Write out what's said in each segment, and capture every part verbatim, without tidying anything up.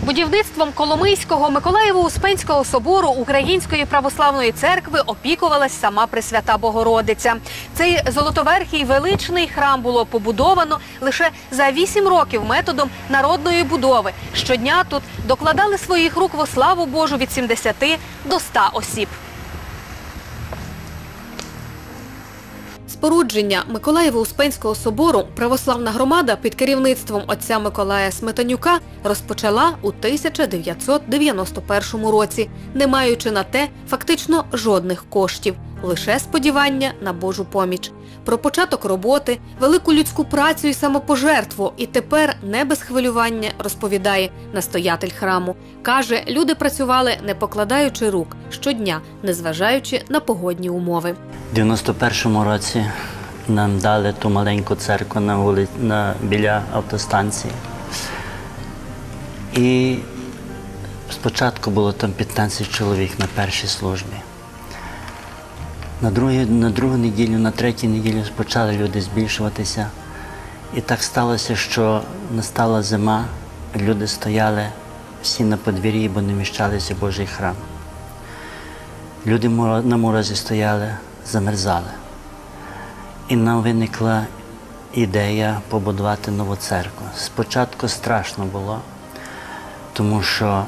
Будівництвом Коломийського Миколаєво-Успенського собору Української православної церкви опікувалась сама Пресвята Богородиця. Цей золотоверхий величний храм було побудовано лише за вісім років методом народної будови. Щодня тут докладали своїх рук во славу Божу від сімдесяти до ста осіб. Спорудження Миколаєво-Успенського собору православна громада під керівництвом отця Миколая Сметанюка розпочала у тисяча дев'ятсот дев'яносто першому році, не маючи на те фактично жодних коштів, лише сподівання на Божу поміч. Про початок роботи, велику людську працю і самопожертву і тепер не без хвилювання розповідає настоятель храму. Каже, люди працювали не покладаючи рук, щодня, незважаючи на погодні умови. У дев'яносто першому році нам дали ту маленьку церкву на вулиці, на, біля автостанції. І спочатку було там п'ятнадцять чоловік на першій службі. На, другі, на другу неділю, на третю неділю почали люди збільшуватися. І так сталося, що настала зима, люди стояли всі на подвір'ї, бо не вміщалися в Божий храм. Люди на морозі стояли, замерзали. І нам виникла ідея побудувати нову церкву. Спочатку страшно було, тому що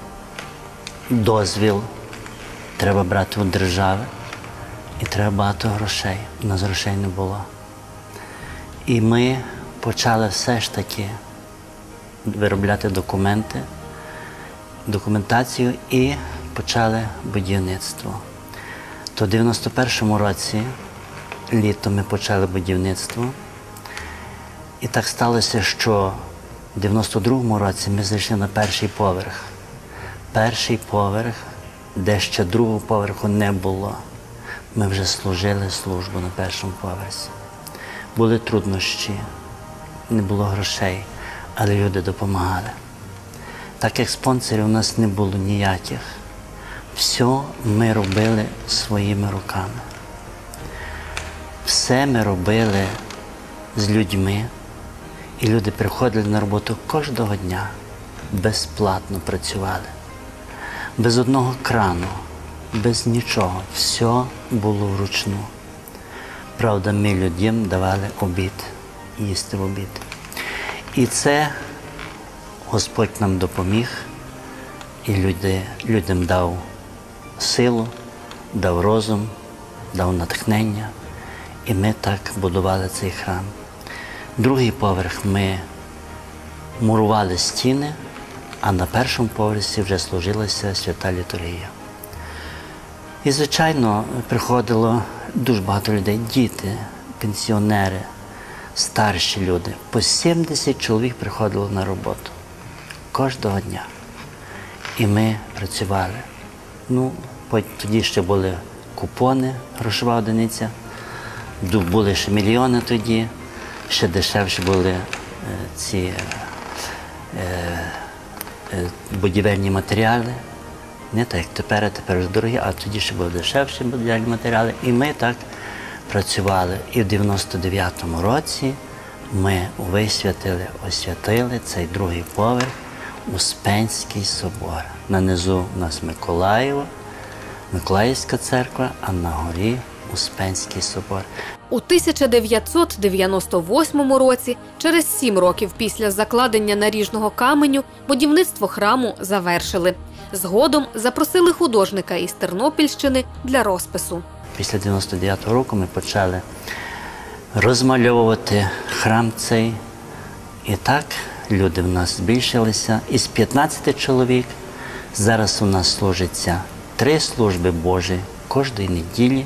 дозвіл треба брати у держави і треба багато грошей. У нас грошей не було. І ми почали все ж таки виробляти документи, документацію і почали будівництво. То в дев'яносто першому році, літом, ми почали будівництво. І так сталося, що в дев'яносто другому році ми зайшли на перший поверх. Перший поверх, де ще другого поверху не було. Ми вже служили службу на першому поверсі. Були труднощі, не було грошей, але люди допомагали. Так як спонсорів у нас не було ніяких, все ми робили своїми руками. Все ми робили з людьми, і люди приходили на роботу кожного дня, безплатно працювали. Без одного крану, без нічого, все було вручну. Правда, ми людям давали обід, їсти в обід. І це Господь нам допоміг, і люди, людям дав силу, дав розум, дав натхнення, і ми так будували цей храм. Другий поверх ми мурували стіни, а на першому поверсі вже служилася свята літургія. І, звичайно, приходило дуже багато людей, діти, пенсіонери, старші люди. По сімдесят чоловік приходило на роботу кожного дня. І ми працювали. Ну, тоді ще були купони, грошова одиниця, були ще мільйони тоді, ще дешевші були е, ці е, е, будівельні матеріали. Не так, як тепер, а тепер вже дорогі, а тоді ще були дешевші будівельні матеріали. І ми так працювали. І в дев'яносто дев'ятому році ми висвятили, освятили цей другий поверх, Успенський собор. На низу у нас Миколаєво, Миколаївська церква, а на горі Успенський собор. У тисяча дев'ятсот дев'яносто восьмому році, через сім років після закладення наріжного каменю, будівництво храму завершили. Згодом запросили художника із Тернопільщини для розпису. Після дев'яносто дев'ятого року ми почали розмальовувати храм цей. І так люди в нас збільшилися. Із п'ятнадцяти чоловік зараз у нас служиться три служби Божі кожної неділі.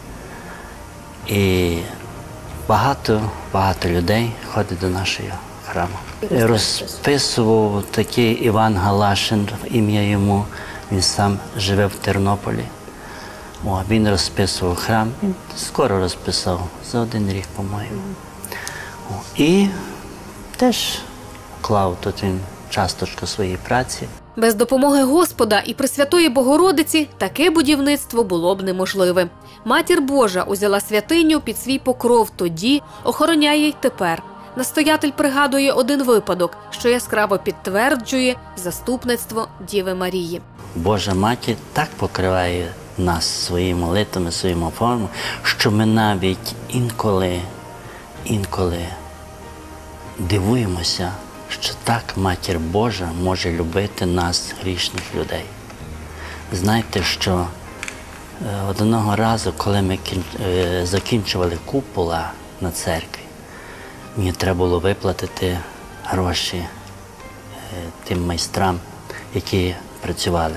І багато, багато людей ходить до нашого храму. Розписував такий Іван Галашин, ім'я йому, він сам живе в Тернополі. О, він розписував храм, він скоро розписав, за один рік, по-моєму. І теж клав тут він часточку своєї праці. Без допомоги Господа і Пресвятої Богородиці таке будівництво було б неможливе. Матір Божа узяла святиню під свій покров тоді, охороняє й тепер. Настоятель пригадує один випадок, що яскраво підтверджує заступництво Діви Марії. Божа Матір так покриває нас своїми молитвами, своїми формами, що ми навіть інколи, інколи дивуємося, що так Матір Божа може любити нас, грішних людей. Знаєте, що одного разу, коли ми закінчували купола на церкві, мені треба було виплатити гроші тим майстрам, які працювали.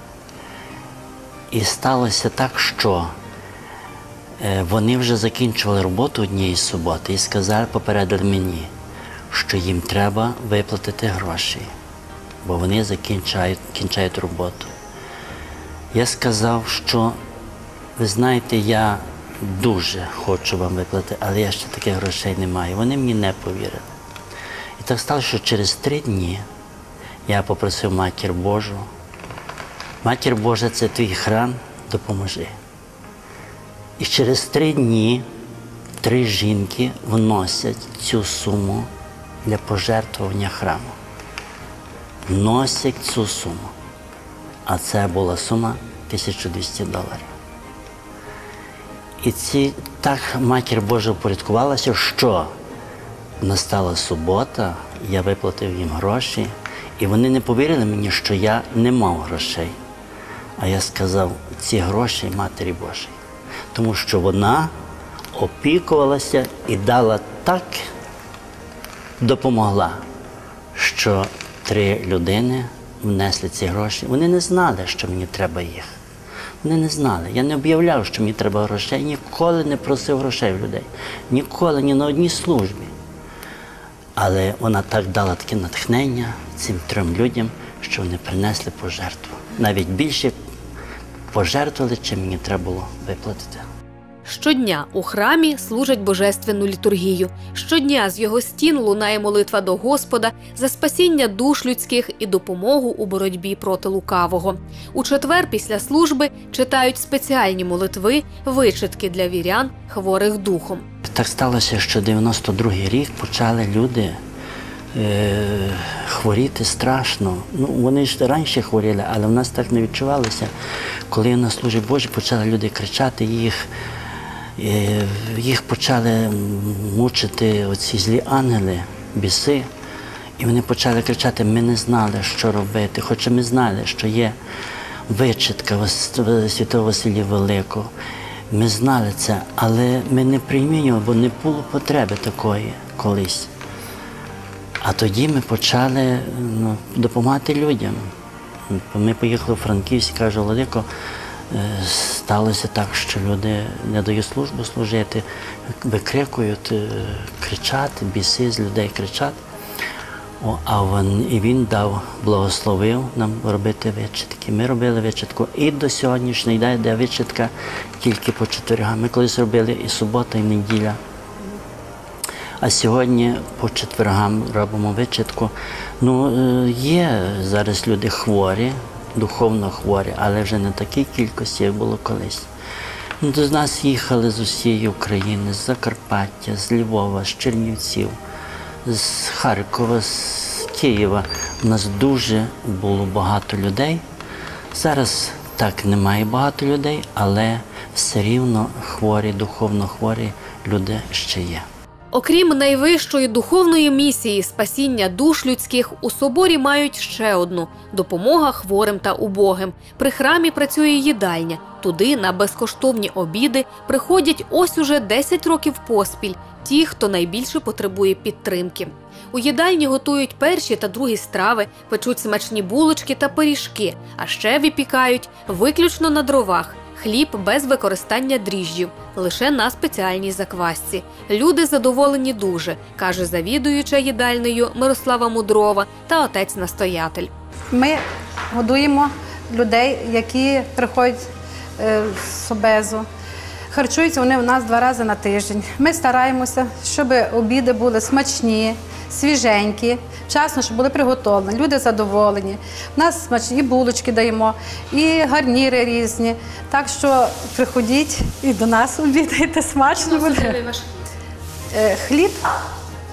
І сталося так, що вони вже закінчували роботу однієї суботи і сказали, попередили мені, що їм треба виплатити гроші, бо вони закінчають, кінчають роботу. Я сказав, що, ви знаєте, я дуже хочу вам виплатити, але я ще таких грошей не маю. Вони мені не повірили. І так сталося, що через три дні я попросив Матір Божу: Матір Божа, це твій храм, допоможи. І через три дні три жінки вносять цю суму для пожертвування храму. Вносять цю суму. А це була сума тисяча двісті доларів. І ці, так Матір Божа упорядкувалася, що настала субота, я виплатив їм гроші, і вони не повірили мені, що я не мав грошей. А я сказав, ці гроші Матері Божій. Тому що вона опікувалася і дала так, допомогла, що три людини внесли ці гроші. Вони не знали, що мені треба їх. Вони не знали. Я не об'являв, що мені треба грошей. Ніколи не просив грошей в людей. Ніколи, ні на одній службі. Але вона так дала таке натхнення цим трьом людям, що вони принесли пожертву. Навіть більше пожертвували, чим мені треба було виплатити. Щодня у храмі служать божественну літургію. Щодня з його стін лунає молитва до Господа за спасіння душ людських і допомогу у боротьбі проти лукавого. У четвер після служби читають спеціальні молитви, вичитки для вірян, хворих духом. Так сталося, що дев'яносто другий рік почали люди е, хворіти страшно. Ну, вони ж раніше хворіли, але в нас так не відчувалося. Коли на службі Божій почали люди кричати, їх Їх почали мучити оці злі ангели, біси, і вони почали кричати, ми не знали, що робити, хоча ми знали, що є вичитка Святого Василія Великого. Ми знали це, але ми не приймали, бо не було потреби такої колись. А тоді ми почали ну, допомагати людям. Ми поїхали у Франківськ, каже Владико, сталося так, що люди не дають службу служити, викрикують, кричать, біси з людей кричать. О, а він, і він дав, благословив нам робити вичитки. Ми робили вичитку і до сьогоднішнього дня йде вичитка тільки по четвергам. Ми колись робили і субота, і неділя. А сьогодні по четвергам робимо вичитку. Ну, є зараз люди хворі, духовно хворі, але вже не такій кількості, як було колись. Ну, до нас їхали з усієї України, з Закарпаття, з Львова, з Чернівців, з Харкова, з Києва. У нас дуже було багато людей. Зараз так немає багато людей, але все рівно хворі, духовно хворі люди ще є. Окрім найвищої духовної місії спасіння душ людських, у соборі мають ще одну – допомога хворим та убогим. При храмі працює їдальня. Туди на безкоштовні обіди приходять ось уже десять років поспіль ті, хто найбільше потребує підтримки. У їдальні готують перші та другі страви, печуть смачні булочки та пиріжки, а ще випікають виключно на дровах. Хліб без використання дріжджів, лише на спеціальній заквасці. Люди задоволені дуже, каже завідуюча їдальнею Мирослава Мудрова та отець-настоятель. Ми годуємо людей, які приходять з обезу. Харчуються вони у нас два рази на тиждень. Ми стараємося, щоб обіди були смачні, свіженькі, вчасно, щоб були приготовлені. Люди задоволені. У нас смачні булочки даємо, і гарніри різні. Так що приходіть і до нас обідайте, смачно буде. Хліб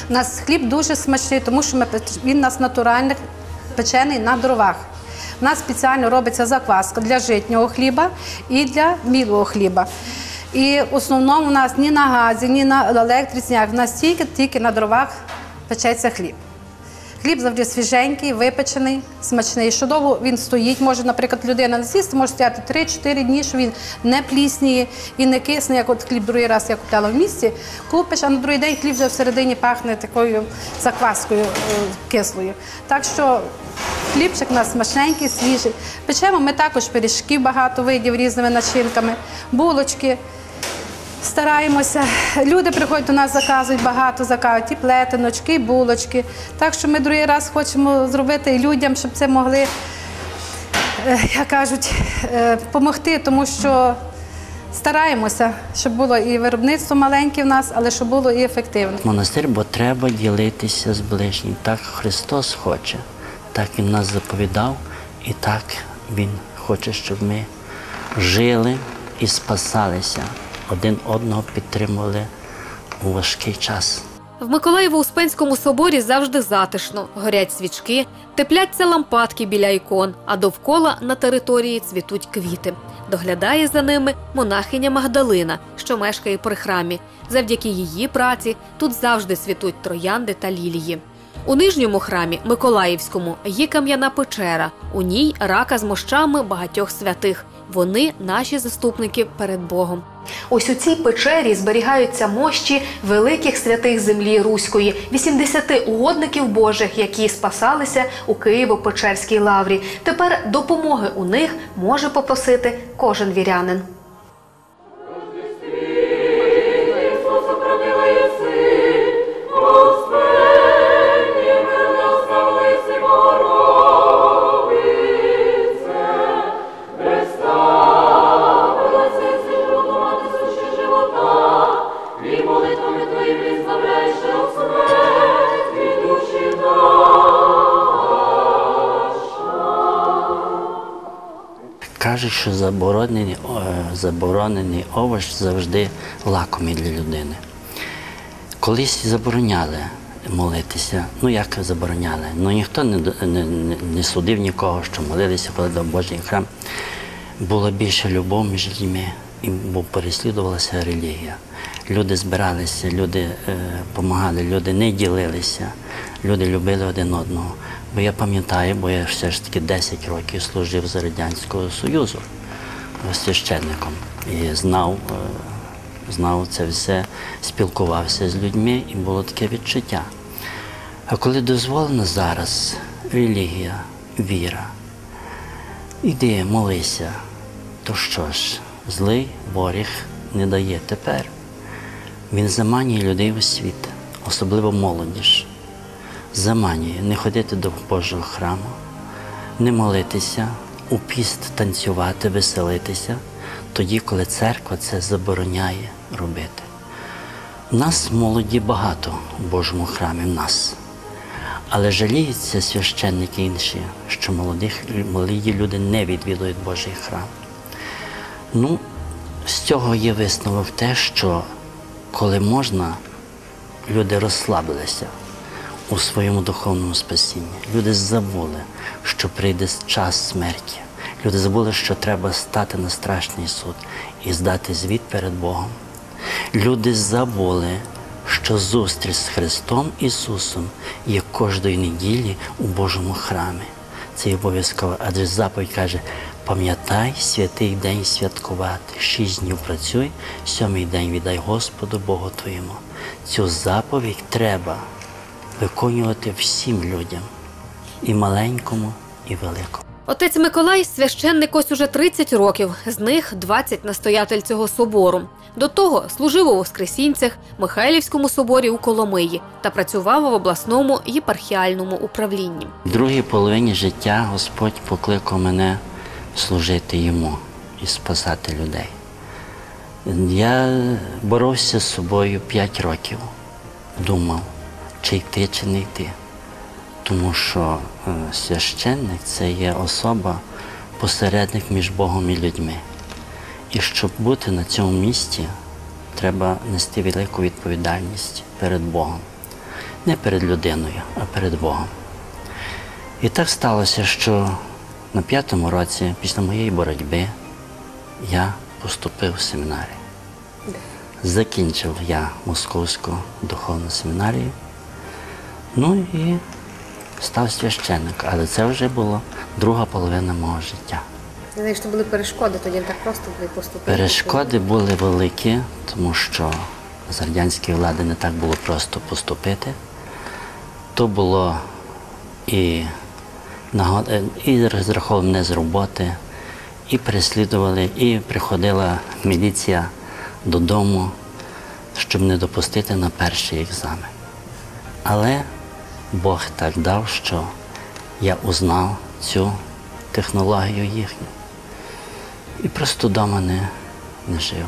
У нас хліб дуже смачний, тому що ми, печ- він у нас натуральний, печений на дровах. У нас спеціально робиться закваска для житнього хліба і для білого хліба. І в основному у нас ні на газі, ні на електриці, ніяк. У нас тільки, тільки на дровах печеться хліб. Хліб завжди свіженький, випечений, смачний. Що довго він стоїть, може, наприклад, людина не з'їсти, може стояти три-чотири дні, що він не плісніє і не кисне, як от хліб другий раз я купляла в місті. Купиш, а на другий день хліб вже всередині пахне такою закваскою е, кислою. Так що хлібчик у нас смачненький, свіжий. Печемо ми також пиріжків, багато видів різними начинками, булочки. Стараємося. Люди приходять до нас, заказують, багато заказують, і плетеночки, і булочки. Так що ми другий раз хочемо зробити і людям, щоб це могли, як кажуть, допомогти, тому що стараємося, щоб було і виробництво маленьке в нас, але щоб було і ефективно. Монастир, бо треба ділитися з ближнім. Так Христос хоче, так Він нас заповідав, і так Він хоче, щоб ми жили і спасалися, один одного підтримували у важкий час. В Миколаєво-Успенському соборі завжди затишно. Горять свічки, тепляться лампадки біля ікон, а довкола на території цвітуть квіти. Доглядає за ними монахиня Магдалина, що мешкає при храмі. Завдяки її праці тут завжди цвітуть троянди та лілії. У нижньому храмі, Миколаївському, є кам'яна печера. У ній рака з мощами багатьох святих. Вони – наші заступники перед Богом. Ось у цій печері зберігаються мощі великих святих землі Руської, вісімдесяти угодників Божих, які спасалися у Києво-Печерській лаврі. Тепер допомоги у них може попросити кожен вірянин. Кажуть, що заборонений, е, заборонений овоч завжди лакомий для людини. Колись забороняли молитися. Ну, як забороняли? Ну, ніхто не, не, не судив нікого, що молилися, коли до Божий храм. Була більша любов між людьми, і переслідувалася релігія. Люди збиралися, люди допомагали, е, люди не ділилися, люди любили один одного. Бо я пам'ятаю, бо я все ж таки десять років служив за Радянського Союзу священником і знав, знав це все, спілкувався з людьми, і було таке відчуття. А коли дозволено зараз релігія, віра, іди, молися, то що ж, злий ворог не дає тепер. Він заманює людей у світ, особливо молодіж. Заманює не ходити до Божого храму, не молитися, у піст танцювати, веселитися, тоді, коли церква це забороняє робити. Нас молоді багато в Божому храмі, в нас. Але жаліються священники інші, що молодих, молоді люди не відвідують Божий храм. Ну, з цього є висновок те, що коли можна, люди розслабилися у своєму духовному спасінні. Люди забули, що прийде час смерті. Люди забули, що треба стати на страшний суд і здати звіт перед Богом. Люди забули, що зустріч з Христом Ісусом є кожної неділі у Божому храмі. Це обов'язково, адже заповідь каже: пам'ятай святий день святкувати, шість днів працюй, сьомий день віддай Господу Богу твоєму. Цю заповідь треба виконувати всім людям, і маленькому, і великому. Отець Миколай – священник ось уже тридцять років, з них двадцять настоятель цього собору. До того служив у Воскресінцях, Михайлівському соборі у Коломиї та працював в обласному єпархіальному управлінні. В другій половині життя Господь покликав мене служити Йому і спасати людей. Я боровся з собою п'ять років, думав, чи йти, чи не йти. Тому що священник – це є особа, посередник між Богом і людьми. І щоб бути на цьому місці, треба нести велику відповідальність перед Богом. Не перед людиною, а перед Богом. І так сталося, що на п'ятому році, після моєї боротьби, я поступив в семінарію. Закінчив я Московську духовну семінарію, ну і став священник, але це вже була друга половина мого життя. Знаєш, що були перешкоди, тоді не так просто було поступити. Перешкоди були великі, тому що з радянської влади не так було просто поступити. То було і, і розраховували мене з роботи, і переслідували, і приходила міліція додому, щоб не допустити на перший екзамен. Але Бог так дав, що я узнав цю технологію їхню. І просто вдома не, не жив.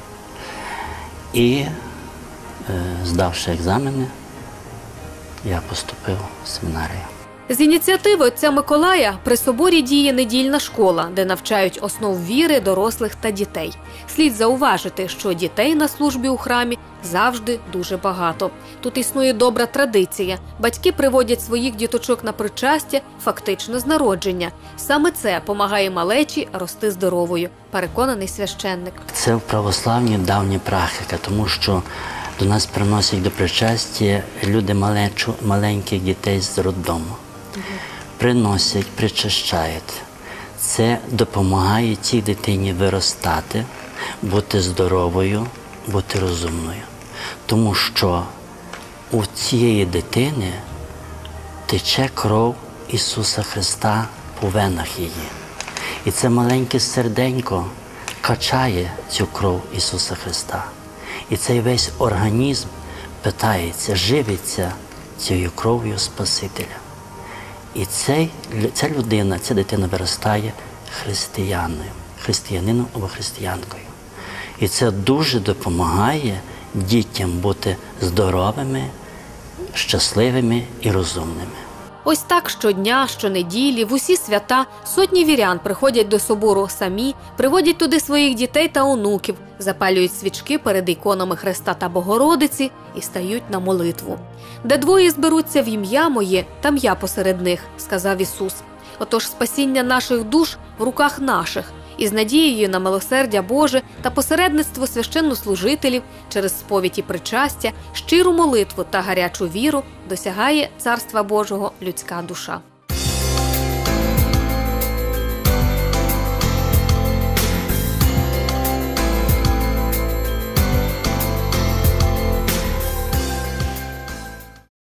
І, е, здавши екзамени, я поступив в семінарію. З ініціативи отця Миколая при соборі діє недільна школа, де навчають основ віри дорослих та дітей. Слід зауважити, що дітей на службі у храмі завжди дуже багато. Тут існує добра традиція. Батьки приводять своїх діточок на причастя фактично з народження. Саме це помагає малечі рости здоровою, переконаний священник. Це в православній давня практика, тому що до нас приносять до причастя люди малечу, маленьких дітей з роддому. Приносять, причащають. Це допомагає цій дитині виростати, бути здоровою, бути розумною. Тому що у цієї дитини тече кров Ісуса Христа по венах її. І це маленьке серденько качає цю кров Ісуса Христа. І цей весь організм питається, живиться цією кров'ю Спасителя. І цей, ця людина, ця дитина виростає християною, християнином або християнкою. І це дуже допомагає дітям бути здоровими, щасливими і розумними. Ось так щодня, щонеділі, в усі свята сотні вірян приходять до собору самі, приводять туди своїх дітей та онуків, запалюють свічки перед іконами Христа та Богородиці і стають на молитву. «Де двоє зберуться в ім'я моє, там я посеред них», – сказав Ісус. Отож спасіння наших душ в руках наших. І з надією на милосердя Боже та посередництво священнослужителів через сповідь і причастя, щиру молитву та гарячу віру досягає Царства Божого людська душа.